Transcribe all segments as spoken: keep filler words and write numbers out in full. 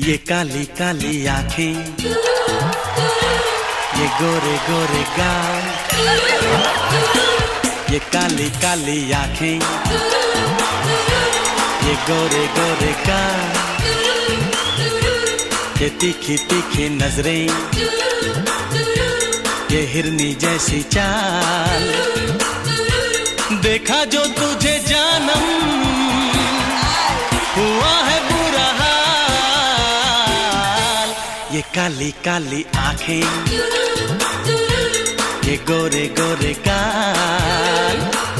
ये काली काली आंखें, ये गोरे गोरे गाल, ये काली काली आंखें, ये गोरे गोरे गाल, ये तीखी तीखी नजरें, ये हिरनी जैसी चाल, देखा जो तुझे जानम हुआ है बुरा हाल। ये काली काली आंखें, ये गोरे गोरे गाल।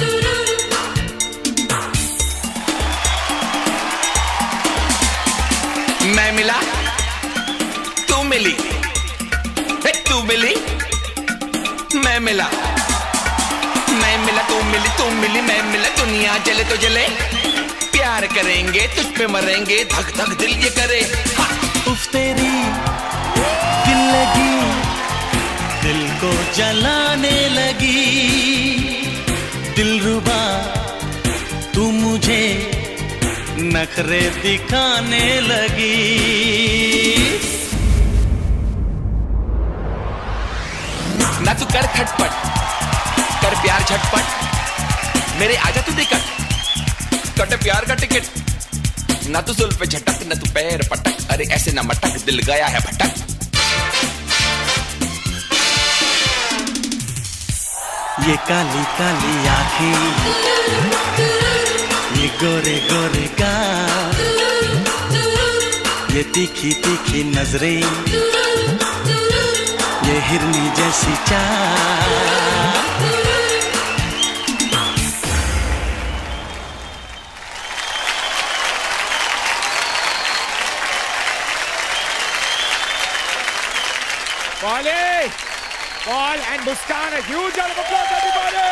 मैं मिला तू मिली, तू मिली मैं मिला, मैं मिला तू मिली, तू मिली मैं मिला, दुनिया जले तो जले, प्यार करेंगे तुझ पे मरेंगे, धक धक दिल ये करे। उफ तेरी दिल लगी, दिल को जलाने लगी, दिलरुबा तू मुझे नखरे दिखाने लगी। ना तू कर खटपट, कर प्यार झटपट, मेरे आजा तू निकट, कट प्यार का टिकट। ना तू जुल्फ पे झटक, ना तू पैर पटक, अरे ऐसे ना मटक, दिल गया है भटक। ये काली काली आंखें, ये गोरे गोरे गाल, ये तीखी तीखी नजरें, ये हिरनी जैसी चाल। Polly, Paul and Muskan, a huge round of applause, everybody!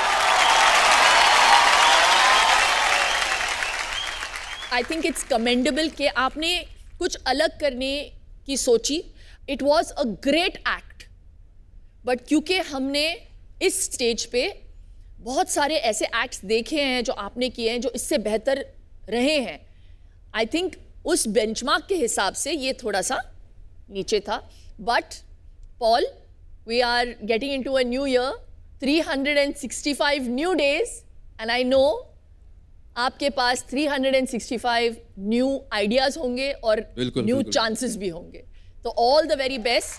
I think it's commendable कि आपने कुछ अलग करने की सोची. It was a great act. But क्योंकि हमने इस स्टेज पे बहुत सारे ऐसे एक्ट्स देखे हैं जो आपने किए हैं जो इससे बेहतर रहे हैं. I think उस बेंचमार्क के हिसाब से ये थोड़ा सा नीचे था. But Paul, we are getting into a new year, three hundred sixty-five new days, and I know आपके पास three hundred sixty-five new ideas होंगे और बिल्कुल, new बिल्कुल. chances भी होंगे. तो all the very best.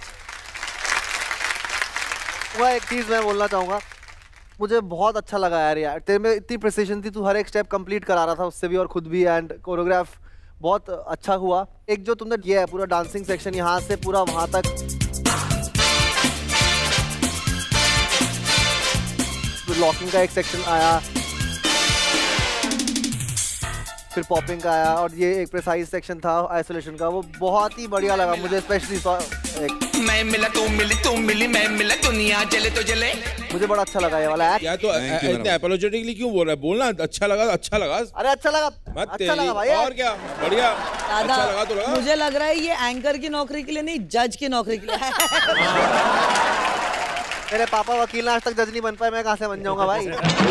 वह एक चीज़ मैं बोलना चाहूँगा, मुझे बहुत अच्छा लगा यार यार तेरे में इतनी प्रिसिशन थी, तू हर एक स्टेप कंप्लीट करा रहा था उससे भी और खुद भी, एंड कोरियोग्राफ बहुत अच्छा हुआ. एक जो तुमने किया है पूरा डांसिंग सेक्शन यहाँ से पूरा वहाँ तक, लॉकिंग का एक सेक्शन आया, फिर पॉपिंग का आया, और ये एक प्रिसाइज सेक्शन था आइसोलेशन का, वो बहुत ही बढ़िया लगा मुझे. स्पेशली मैं मिला तू मिली, तू मिली मैं मिला, दुनिया जले तो जले, मुझे बड़ा अच्छा लगा ये वाला एक्ट. या तो इतने अपोलोजेटिकली क्यों बोल रहा है? बोलना अच्छा लगा, अच्छा लगा. अरे अच्छा लगा, मत अच्छा लगा भाई. और क्या बढ़िया. अच्छा लगा तो लगा. मुझे लग रहा है ये एंकर की नौकरी के लिए नहीं, जज की नौकरी के लिए. मेरे पापा वकील आज तक जज नहीं बन पाए, मैं कहाँ से बन जाऊंगा भाई.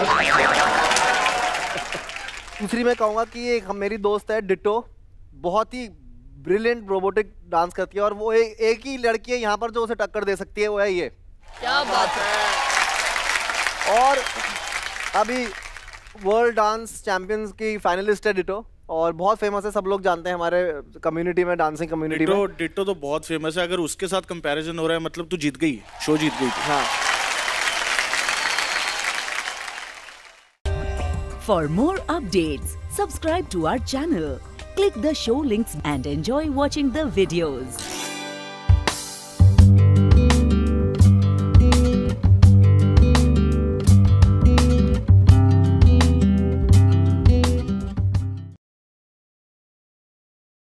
दूसरी मैं कहूँगा कि एक हम मेरी दोस्त है डिटो, बहुत ही ब्रिलियंट रोबोटिक डांस करती है, और वो ए, एक ही लड़की है यहाँ पर जो उसे टक्कर दे सकती है, वो है ये. क्या बात है. और अभी वर्ल्ड डांस चैंपियंस की फाइनलिस्ट है डिटो, और बहुत फेमस है, सब लोग जानते हैं हमारे कम्युनिटी में, डांसिंग कम्युनिटी में. डिटो तो बहुत फेमस है, अगर उसके साथ कंपैरिजन हो रहा है मतलब तू जीत गई, शो जीत गई. हाँ. For more updates, subscribe to our channel, click the show links and enjoy watching the videos.